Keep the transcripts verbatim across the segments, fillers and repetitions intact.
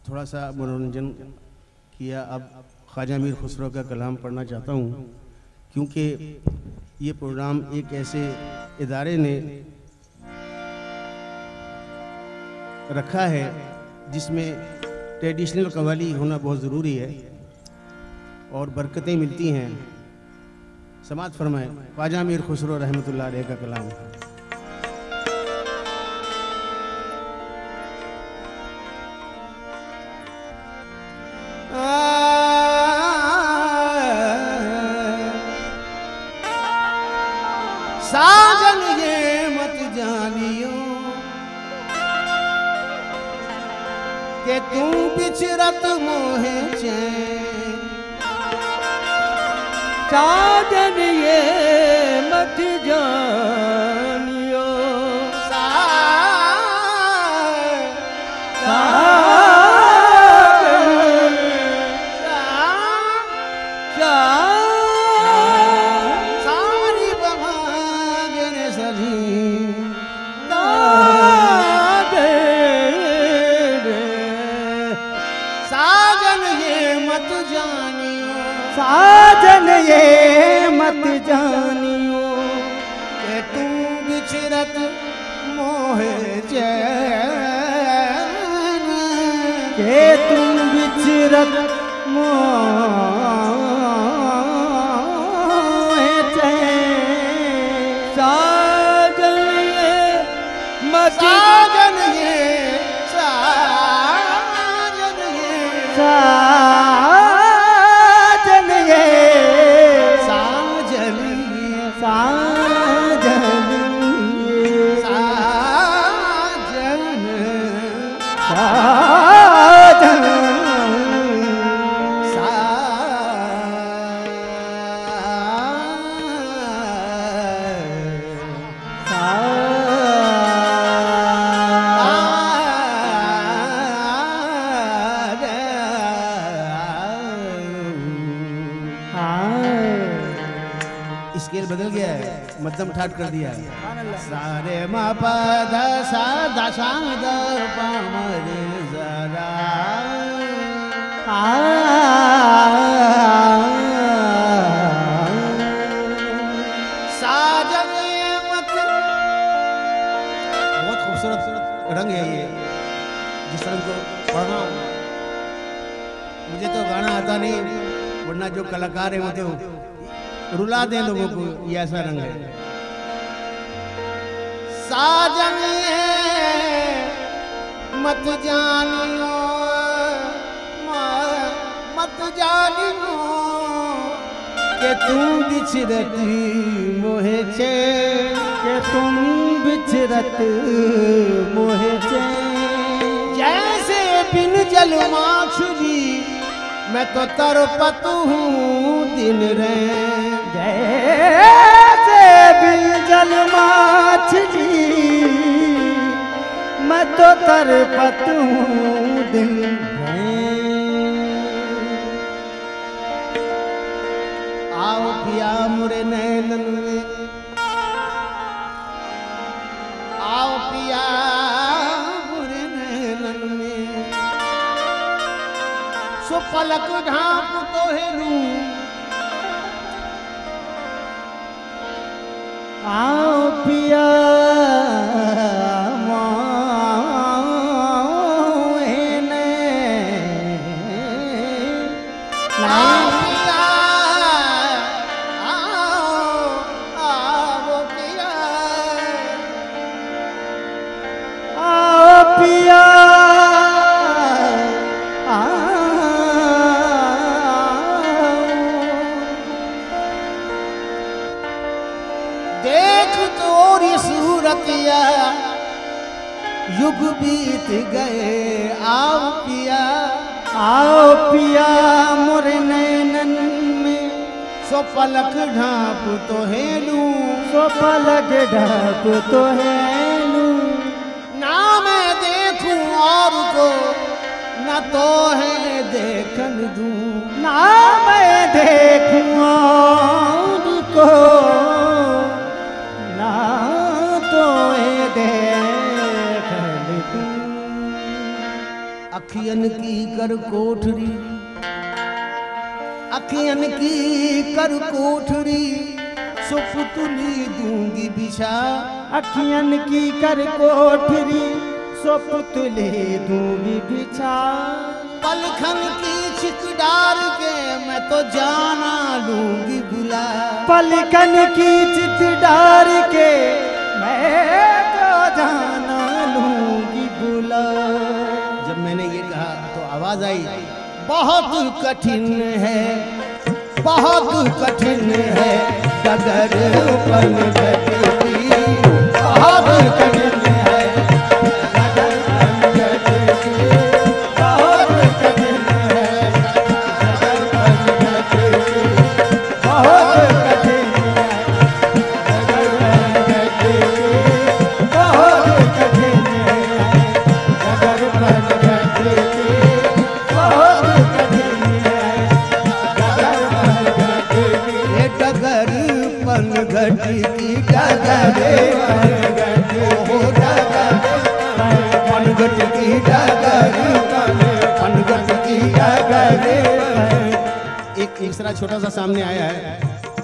थोड़ा सा मनोरंजन किया। अब ख्वाजा मीर खुसरो का कलाम पढ़ना चाहता हूँ, क्योंकि ये प्रोग्राम एक ऐसे इदारे ने रखा है जिसमें ट्रेडिशनल कव्वाली होना बहुत ज़रूरी है और बरकतें मिलती हैं। समात फरमाए ख्वाजा मीर खुसरो रहमतुल्लाह अलैह का कलाम। साजन ये मत जानियो कि तू बिछरत मोहे चैन, साजन ये मत जानियो, साजन ये मत जानियो कि तू बिछरत मोहे चैन, के तू बिछरत मोहे चैन। साजन ये मत साजन ये साजन ये साजन स्केल बदल गया है, मध्यम ठाट कर दिया है। सारे मा पा धा सा धा सा धा पा म रे जरा साजन मत। बहुत खूबसूरत रंग है ये, जिस रंग को पढ़ना मुझे तो गाना आता नहीं, वरना जो कलाकार है होते हो रुला दे लोगों को, ये ऐसा रंग है। साजन मत जानियो मत जानियो कि तू बिछरती मोहे चैन, के तुम बिछरत मोहे चैन। जैसे बिन जल माछली मैं तो तरपत हूँ दिन रैन, जैसे बिन जल माछली मैं तो तरपत हूँ दिन रैन। आओ पिया मुरे नैनन में, आओ पिया मुरे नैनन में, सो पलक ढांप तो हेलूं, आओ पिया युग बीत गए, आओ पिया आओ पिया मोरे नैनन में, सो पलक ढांप तो हेलूं, सो पलक ढांप तो हेलूं। ना मैं देखूं और को न तो है देखन दूं, ना मैं देखूं और को ना तो है देखन दूं। अखियन की कर कोठरी, अखियन की कर कोठरी, सो पुतली दूंगी बिछा। अखियन की कर कोठरी, सो पुतली दूंगी बिछा। पलखन की चिक डार के मैं तो जाना लूंगी बुला। पलखन की चित डार के मैं तो जाना लूंगी बुला। जब मैंने ये कहा तो आवाज आई, बहुत कठिन है, बहुत कठिन है डगर पनघटी, बहुत कठिन है डगर पनघटी, बहुत कठिन है डगर पनघटी, बहुत कठिन है डगर पनघटी, बहुत कठिन है डगर पनघटी, बहुत कठिन है डगर पनघटी। ये डगर पनघटी की डगर पनघटी, ओ डगर पनघटी की डगर पनघटी की डगर। एक तीसरा छोटा सा सामने आया है,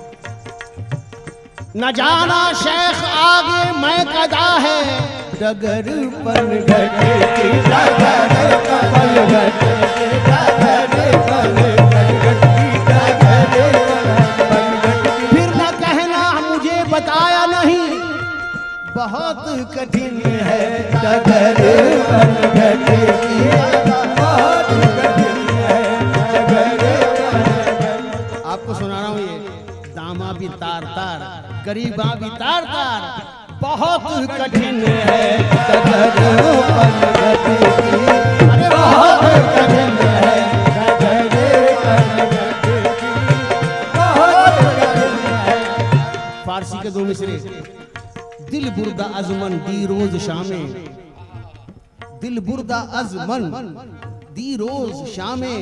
न जाना शेख आगे मैं कदा है, डगर पनघटी की डगर पनघटी की डगर पनघटी की डगर पनघटी। फिर न कहना मुझे बताया नहीं, बहुत कठिन है डगर पनघटी की, बहुत कठिन है डगर पनघटी। आपको सुना रहा हूँ ये, दामा भी तार तार, गरीबा भी तार तार, बहुत कठिन है डगर पनघटी की, अरे बहुत कठिन है डगर पनघटी की, बहुत कठिन है। फारसी के दो मिसरे, दिल बुर्दा अजमन दी रोज शामे, दिल बुर्दा अजमन दी रोज शामे,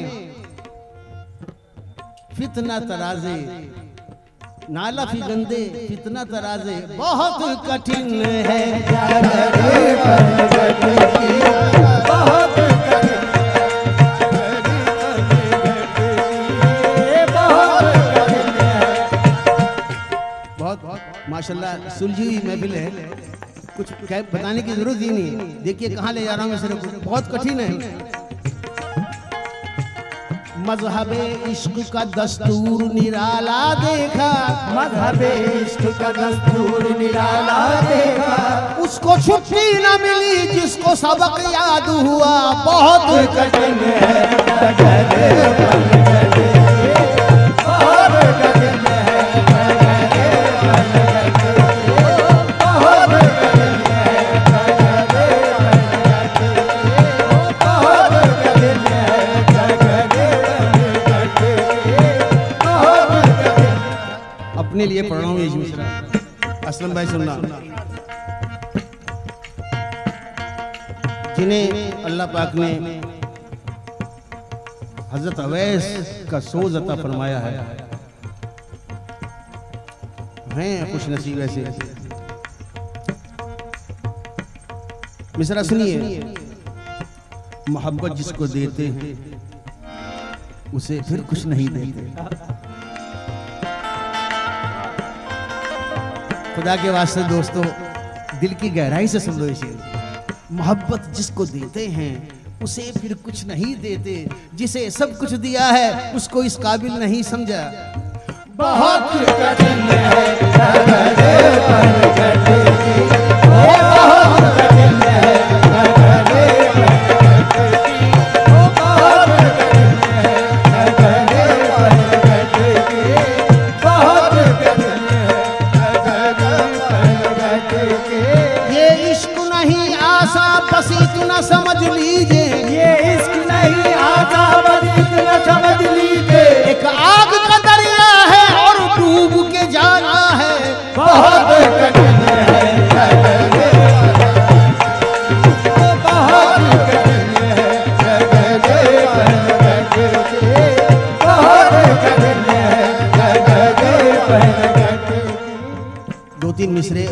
फितना तराजे नाला फी गंदे, फितना तराजे, बहुत कठिन है डगर पनघटी की, बहुत कठिन है डगर पनघटी, बहुत कठिन है। बहुत बहुत माशाल्लाह सुलझी हुई महफिल है, कुछ बताने की जरूरत ही नहीं। देखिए कहाँ ले जा रहा हूँ मैं सिर्फ, बहुत कठिन है। मजहबे इश्क का दस्तूर निराला देखा, मजहबे इश्क का दस्तूर निराला देखा, उसको छुट्टी न मिली जिसको सबक याद हुआ, बहुत कठिन है डगर पनघटी, बहुत कठिन है डगर पनघटी, बहुत कठिन है डगर पनघटी, बहुत कठिन है डगर। अपने लिए पढ़ रहा हूँ ये मिसरा, असलम भाई सुनना। जिन्हें अल्लाह पाक ने हजरत अवैस का सोज अता फरमाया है, हैं खुश नसीब ऐसे। मिसरा सुनिए, मोहब्बत जिसको देते हैं उसे फिर कुछ नहीं देते। खुदा के वास्ते दोस्तों, दिल की गहराई से सुन लो इसे, मोहब्बत जिसको देते हैं उसे फिर कुछ नहीं देते, जिसे सब कुछ दिया है उसको इस काबिल नहीं समझा। बहुत कठिन है डगर पनघटी की, ओ बहुत कठिन है डगर पनघटी की, ओ बहुत कठिन है डगर पनघटी की, बहुत कठिन है डगर पनघटी की। ये इश्क नहीं आसा बस इतना समझ लीजिए, ये इश्क नहीं आता बस इतना समझ लीजिए, एक आग का दरिया है और डूब के जाना है, बहुत कठिन है बहुत कठिन है डगर पनघटी की, बहुत कठिन है डगर पनघटी की। दो तीन मिसरे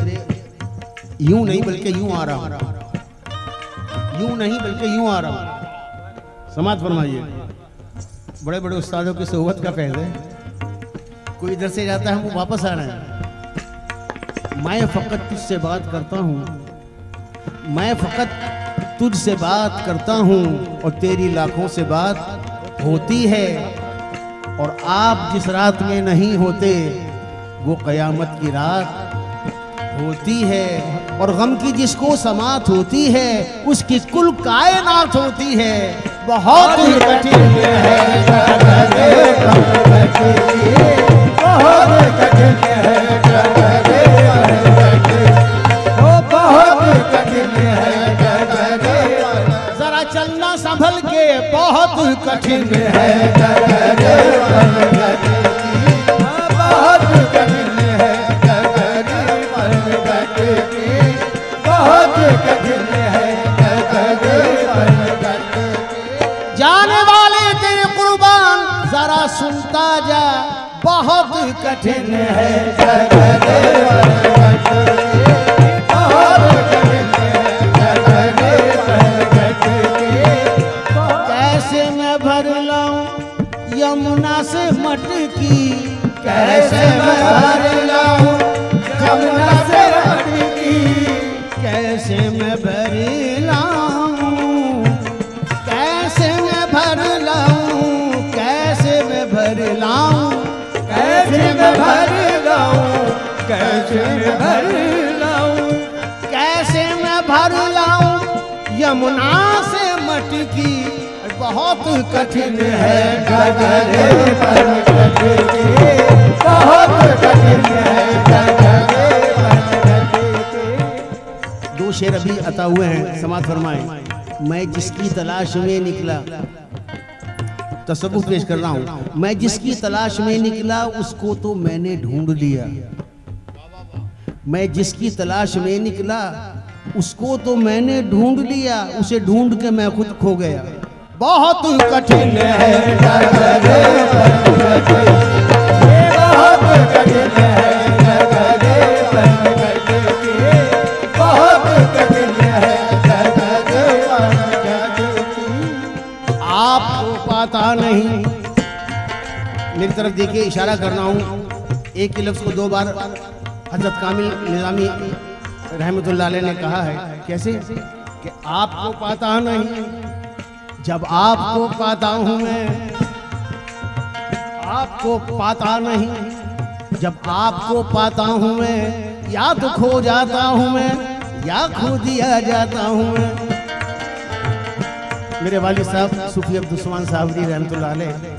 यूं नहीं बल्कि यूं आ रहा हूं, यूं नहीं बल्कि यूं आ रहा हूं। समाज फरमाइए। बड़े बड़े उस्तादों की सोहबत का फैज़ है। कोई इधर से जाता है वो वापस आ रहा है। मैं फकत तुझसे बात करता हूँ, मैं फकत तुझसे बात करता हूँ और तेरी लाखों से बात होती है। और आप जिस रात में नहीं होते वो क़यामत की रात होती है। और गम की जिसको समात होती है उसकी कुल कायनात होती है। बहुत ही कठिन है, बहुत कठिन है, वो बहुत कठिन है। जरा चलना संभल के, बहुत कठिन है, बहुत कठिन है, बहुत कठिन है। जाने वाले तेरे कुर्बान जरा सुनता जा, बहुत कठिन है, कैसे मैं भर लाऊं यमुना से मटकी, कैसे मैं भर लाऊं यमुना से मटकी, कैसे मैं भर लाऊं, कैसे मैं भर लाऊं, कैसे मैं भर लाऊं, कैसे मैं भर लाऊं, कैसे मैं भर लाऊं, कैसे मैं भर लाऊं यमुना से मटकी। बहुत कठिन है गगरे पर गगरे, बहुत कठिन है गगरे पर गगरे। दो शेर अभी अता हुए हैं, समाज फरमाएं। मैं जिसकी तलाश में निकला, तसव्वुफ पेश कर रहा हूं। मैं जिसकी तलाश में निकला उसको तो मैंने ढूंढ लिया। मैं जिसकी तलाश में निकला उसको तो मैंने ढूंढ लिया, उसे ढूंढ के मैं खुद खो गया। बहुत कठिन है गगरे पर गगरे, बहुत कठिन है गगरे पर गगरे, बहुत कठिन है गगरे पर गगरे। आपको पता नहीं, मेरी तरफ देखिए, इशारा कर रहा हूँ। एक ही लफ्ज़ को दो बार हज़रत कामिल निज़ामी रहमतुल्लाह अलैह ने कहा है। कैसे कि आपको पता नहीं, जब आपको पाता हूँ मैं, आपको पाता नहीं, जब आपको पाता हूँ मैं, या तो खो जाता हूँ मैं या खो दिया जाता हूँ मैं। मेरे वालिद साहब सूफी अब्दुस्मान साहब रहमतुल्लाह अलैह,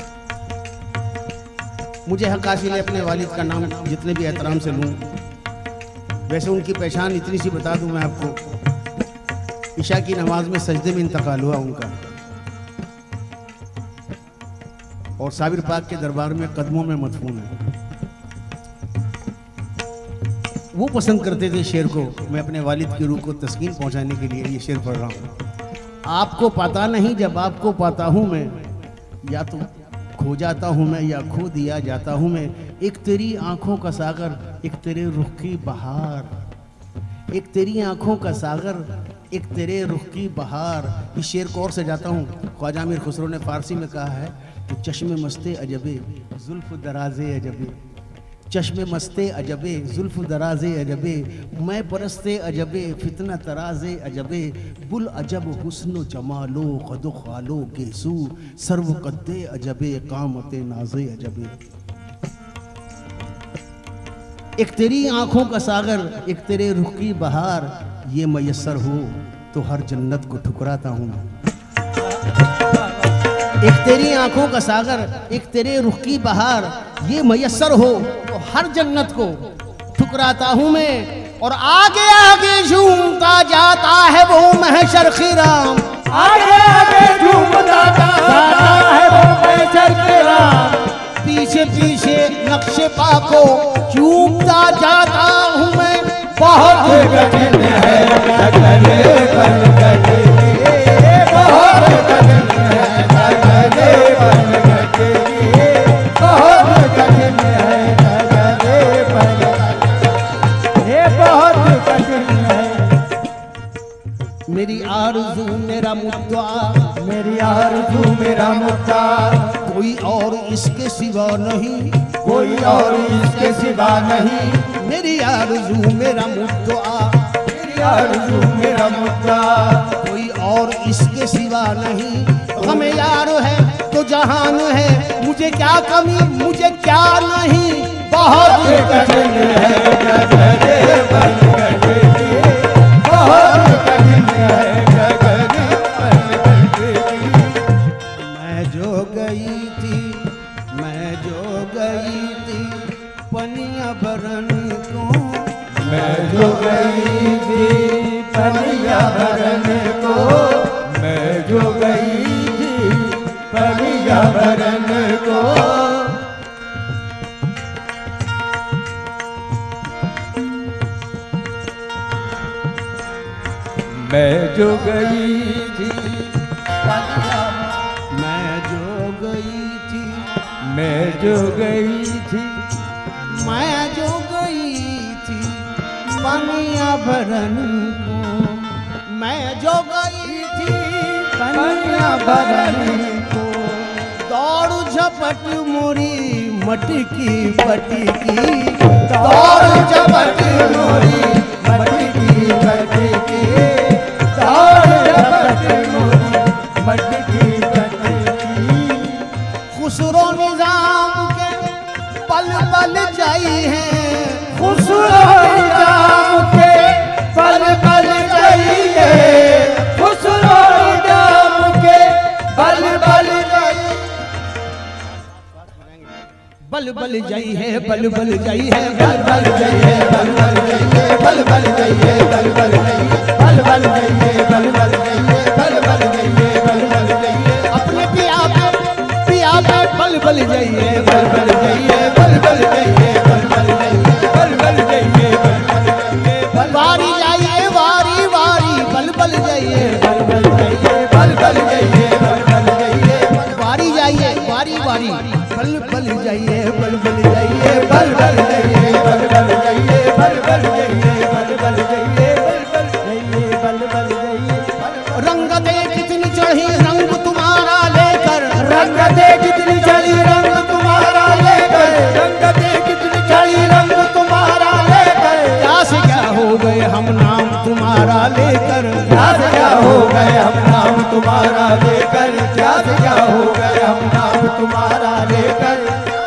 मुझे हक हासिल है अपने वालिद का नाम जितने भी एहतराम से लूँ। वैसे उनकी पहचान इतनी सी बता दूँ मैं आपको, इशा की नमाज में सजदे में इंतकाल हुआ उनका, और साबिर पाक के दरबार में कदमों में मदफून है। वो पसंद करते थे शेर को। मैं अपने वालिद की रूह को तस्कीन पहुंचाने के लिए ये शेर पढ़ रहा हूँ। आपको पता नहीं, जब आपको पाता हूँ मैं, या तो खो जाता हूँ मैं या खो दिया जाता हूँ मैं। एक तेरी आंखों का सागर, एक तेरे रुख की बहार, एक तेरी आंखों का सागर, एक तेरे रुख की बहार। इस शेर को और से जाता हूँ। ख्वाजा अमीर खुसरो ने फारसी में कहा है कि चश्मे मस्ते अजबे जुल्फ दराजे अजबे, चश्मे मस्ते अजबे जुल्फ दराजे अजबे, मैं परस्ते अजबे फितना तराजे अजबे, बुल अजब हुस्न जमालो क़द ख़ालो गेसू, सर्व कद्दे अजबे कामते नाजे अजबे। एक तेरी आंखों का सागर, एक तेरे रुख की बहार, ये मयस्सर हो तो हर जन्नत को ठुकराता हूँ। एक तेरी आंखों का सागर, एक तेरे रुख की बहार, ये मयस्सर हो तो हर जन्नत को ठुकराता हूँ मैं। और आगे आगे झूमता जाता है वो महशर खिराम, आगे आगे झूमता जाता है वो महशर खिराम, पीछे पीछे नक्शे पा को चूमता जाता हूँ मैं। बहुत कठिन है गगरे पर गगरे, बहुत कठिन है गगरे पर गगरे, बहुत कठिन है गगरे पर गगरे, बहुत कठिन है। मेरी आरज़ू मेरा मुद्दा, मेरी आरज़ू मेरा मुद्दा, कोई और इसके सिवा नहीं, कोई और इसके सिवा नहीं, मेरी आरज़ू मेरा मुद्दा, मेरी आरज़ू मेरा मुद्दा, कोई और इसके सिवा नहीं। हमें यार है तो जहान है, मुझे क्या कमी मुझे क्या नहीं, बहुत कठिन है गगन बन गगन, बहुत कठिन है गगन बन गगन। मैं जो गई थी, मैं जो गई थी पनिया भरन को, मैं जो गई थी पनिया भरन को, मैं जो गई थी पनिया भरन को। मैं जो गई थी पनिया, मैं जो गई थी, मैं जो गई थी, मैं जो गई थी पनिया भरन को, मैं जो गई थी पनिया भरन को। दौड़ झपट मोरी मटकी पटकी, दौड़ झपट मोरी मटकी मटकी, दौड़ झपट मोरी मटकी मटकी। खुसरो निजाम के पल पल जाई है, खुसरो निजाम के पल पल जाइए, खुसरो निजाम के पल पल जाइए। बल बल जाई है, बल बल जाई है, बल बल जाइए, बल बल जाइए, बल बल जाइए, बल बल जाइए, बल बल जाइए, बल बल जाइए, बल बल जाइए, बल बल जाइए। अपने पिया पे पिया पे बल बल जाइए, बल बल जाइए, बल बल जाइए, बल बल जाइए, बल बल जाइए, बल बल जाइए, बल वारी जाइए वारी वारी बल बल जाइए, बल बल जाइए, बल बल जाइए, बल बल जाइए, वारी जाइए वारी वारी बल बल जाइए, बल बल जाइए, बल बल जाइए, बल बल जाइए, बल बल जाइए, बल बल जाइए, बल बल जाइए, बल बल जाइए। रंगतें कितनी चढ़ी रंग तुम्हारा लेकर, रंगते कितनी चढ़ी रंग तुम्हारा लेकर, रंगते कितनी चढ़ी रंग तुम्हारा लेकर। क्या से क्या हो गए हम नाम तुम्हारा लेकर, क्या से क्या हो गए हम नाम तुम्हारा लेकर, क्या से क्या हो गए हम नाम तुम्हारा लेकर।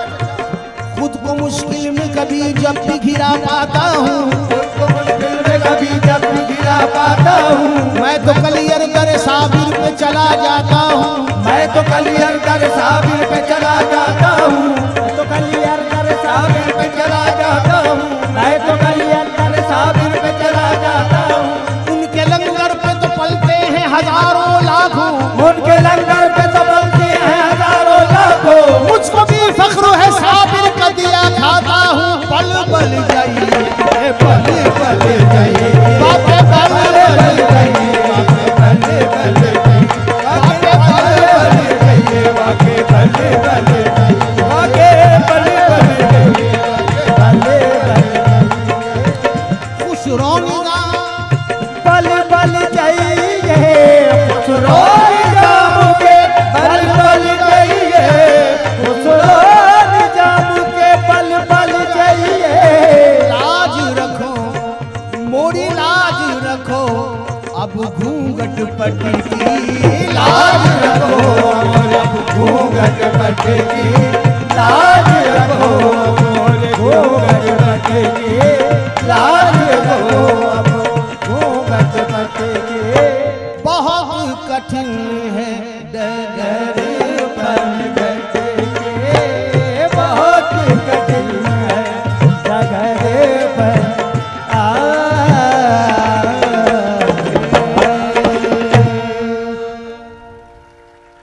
खुद को मुश्किल में कभी जब भी घिरा पाता हूँ, खुद को मुश्किल में कभी जब भी गिरा पाता हूँ, मैं तो कलियर कर साबिर पे चला जाता हूँ, मैं तो कलियर कर साबिर पे चला जाता हूँ, मैं तो कलियर कर साबिर पे चला जाता हूँ, मैं तो कलियर कर साबिर पे चला जाता हूँ। उनके लंगर पे तो पलते हैं हजारों लाखों, उनके लंगर पे तो पलते हैं हजारों लाखों, मुझको भी फख्र है साबिर का दिया खाता हूँ। पल बल जाइए पल पल जाइए, बापे पल पल बल जाइए, पल पल जाइए, बापे पल पल जाइए, वाके पल पल जाइए, वाके पल पल जाइए, पल पल जाइए। खुसरो निगाह पल पल जाइए, खुसरो निजाम के पल पल जाइए, खुसरो निजाम के पल पल जाइए। लाज रखो मोरी लाज रखो, अब घूंघट पटी की लाज रखो, अब घूंघट पट की